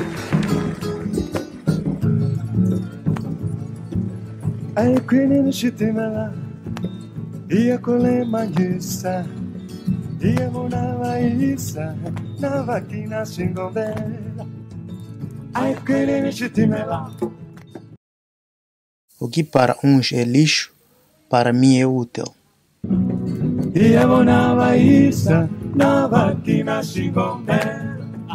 Ai quindi non ci temela, ia cole magista, ia monava isa, na vaquina singombela. Ai quindi non ci temela. O que para uns é lixo, para mim é útil. Ia monava isa, na vaquina singombela.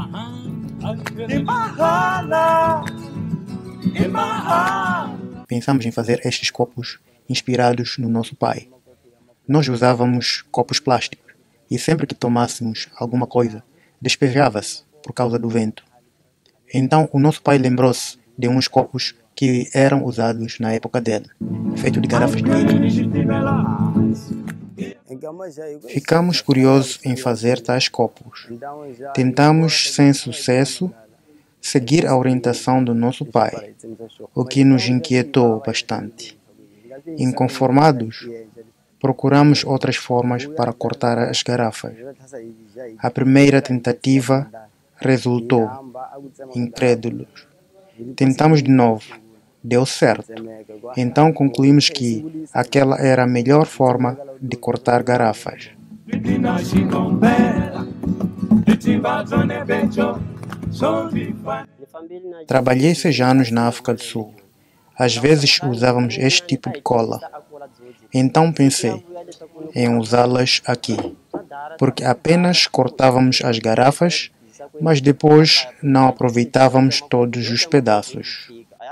Imahala, imahala. Pensamos em fazer estes copos inspirados no nosso pai. Nós usávamos copos plásticos e sempre que tomássemos alguma coisa, despejava-se por causa do vento. Então o nosso pai lembrou-se de uns copos que eram usados na época dele, feitos de garrafas de vidro. Ficamos curiosos em fazer tais copos. Tentamos, sem sucesso, seguir a orientação do nosso pai, o que nos inquietou bastante. Inconformados, procuramos outras formas para cortar as garrafas. A primeira tentativa resultou. Incrédulos. Tentamos de novo. Deu certo. Então concluímos que aquela era a melhor forma de cortar garrafas. Trabalhei 6 anos na África do Sul. Às vezes usávamos este tipo de cola. Então pensei em usá-las aqui, porque apenas cortávamos as garrafas, mas depois não aproveitávamos todos os pedaços.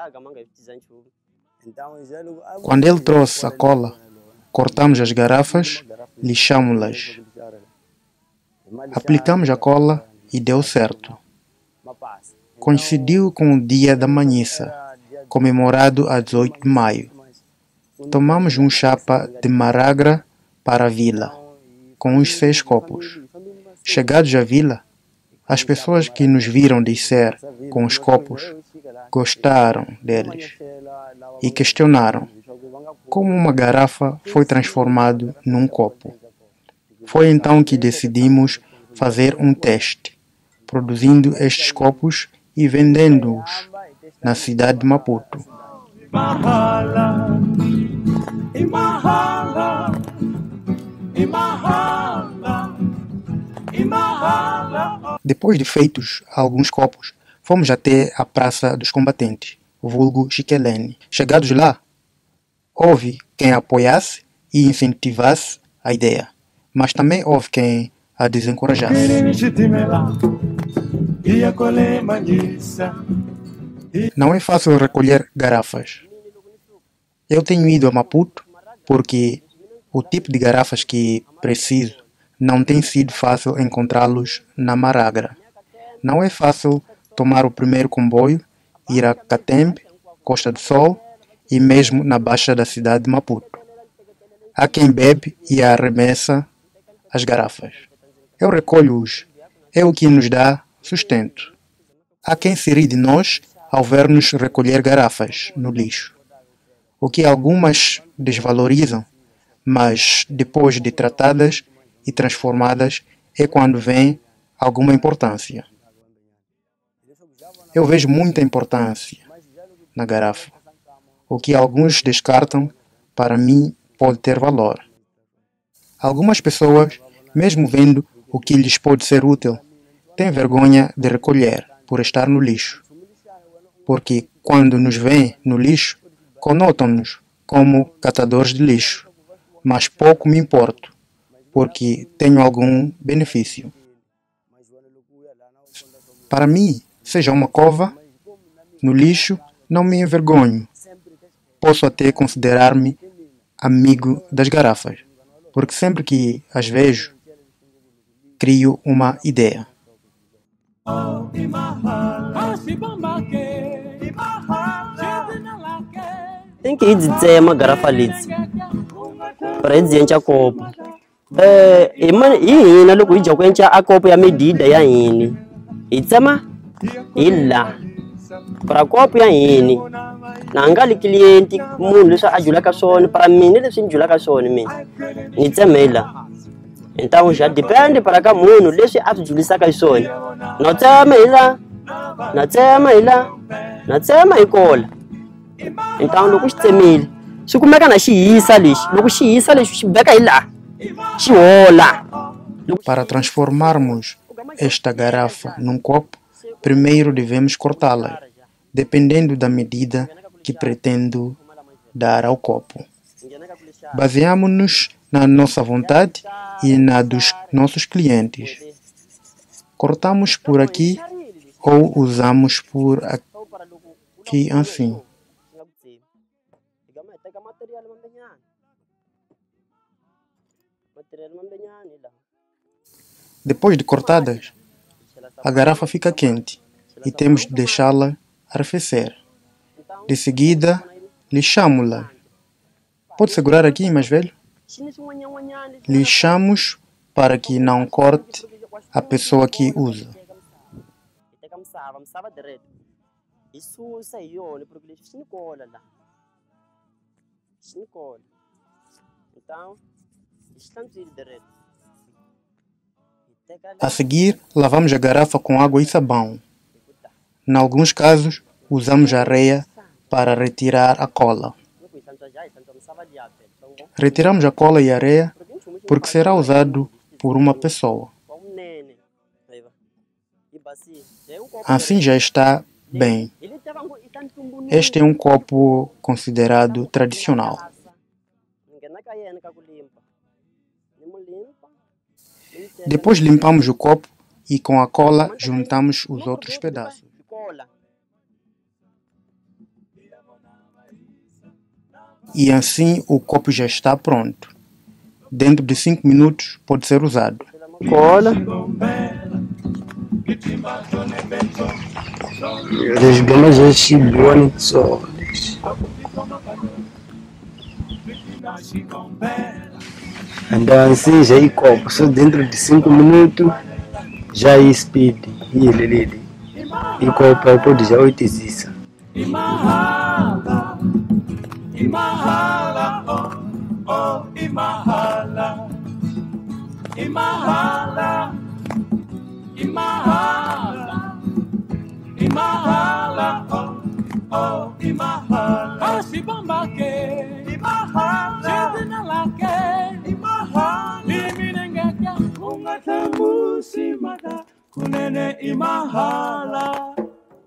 Quando ele trouxe a cola, cortamos as garrafas, lixámos-las. Aplicamos a cola e deu certo. Coincidiu com o dia da manhissa, comemorado a 18 de maio. Tomamos um chapa de maragra para a vila, com os 6 copos. Chegados à vila, as pessoas que nos viram descer com os copos gostaram deles e questionaram como uma garrafa foi transformada num copo. Foi então que decidimos fazer um teste, produzindo estes copos e vendendo-os na cidade de Maputo. Depois de feitos alguns copos, fomos até a Praça dos Combatentes, o vulgo Chiquelene. Chegados lá, houve quem apoiasse e incentivasse a ideia, mas também houve quem a desencorajasse. Não é fácil recolher garrafas. Eu tenho ido a Maputo porque o tipo de garrafas que preciso não tem sido fácil encontrá-los na Maragra. Não é fácil tomar o primeiro comboio, ir a Catembe, Costa do Sol e mesmo na baixa da cidade de Maputo. Há quem bebe e arremessa as garrafas. Eu recolho-os. É o que nos dá sustento. Há quem se ri de nós ao ver-nos recolher garrafas no lixo, o que algumas desvalorizam, mas depois de tratadas e transformadas é quando vem alguma importância. Eu vejo muita importância na garrafa. O que alguns descartam, para mim, pode ter valor. Algumas pessoas, mesmo vendo o que lhes pode ser útil, têm vergonha de recolher por estar no lixo. Porque quando nos veem no lixo, conotam-nos como catadores de lixo. Mas pouco me importo, porque tenho algum benefício. Para mim, seja uma cova, no lixo, não me envergonho. Posso até considerar-me amigo das garrafas, porque sempre que as vejo, crio uma ideia. Tem que ir dizer uma garrafa ali para dizer a copo. E na lugar de a copo a medida ya ini. E tsama illa para copo ya ini. Na ngali cliente mundo só ajula ka sone para mim ele sim ajula ka sone me. Ni tsamela. Então já depende para cá mundo deixa ajulisa ka sone. Não tsamela na tsema hi la na tsema hi kola. Então loko xi tsemile xi kumeka na xi hisa lexi, loko xi hisa lexi xi veka hi la xi hola. Para transformarmos esta garrafa num copo, primeiro devemos cortá-la, dependendo da medida que pretendo dar ao copo. Baseamos-nos na nossa vontade e na dos nossos clientes. Cortamos por aqui ou usamos por aqui assim. Depois de cortadas, a garrafa fica quente e temos de deixá-la arrefecer. De seguida, lixamos-la. Pode segurar aqui, mais velho? Lixamos para que não corte a pessoa que usa. A seguir, lavamos a garrafa com água e sabão. Em alguns casos, usamos areia para retirar a cola. Retiramos a cola e a areia porque será usado por uma pessoa. Assim já está bem. Este é um copo considerado tradicional. Depois limpamos o copo e com a cola juntamos os outros pedaços. E assim o copo já está pronto. Dentro de 5 minutos pode ser usado. Cola. Resgama já chegou no soles. Então assim já é copo, só dentro de 5 minutos já é speed. E copo pode já 8 exisa. Imahala, oh, Imahala, Imahala, Imahala, Imahala, oh, Imahala, Ashibamba ke, Imahala, Jidinala ke, Imahala, Iminengaka, Ungatambusi mata, Kunene Imahala,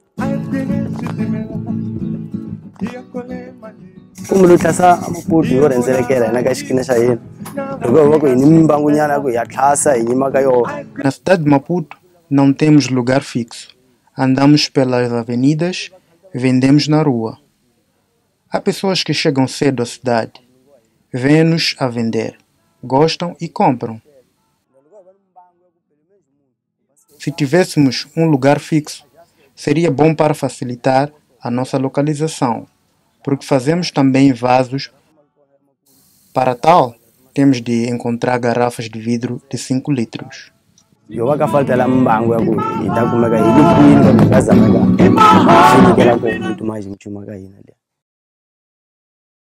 Como luta sa maputo yo renzele kera na kashikina xa yena. Loko va ku ni mbangu nyana ku ya tlhasa hi maka yo. Na cidade de Maputo não temos lugar fixo. Andamos pelas avenidas, vendemos na rua. Há pessoas que chegam cedo à cidade, vêm-nos a vender, gostam e compram. Se tivéssemos um lugar fixo, seria bom para facilitar a nossa localização, porque fazemos também vasos. Para tal, temos de encontrar garrafas de vidro de 5 litros. Yo va falta la mbangu ya ku ita kumeka hi ku yini ka mikaza maka. Sini kela ku tu mais mchuma ka hina le.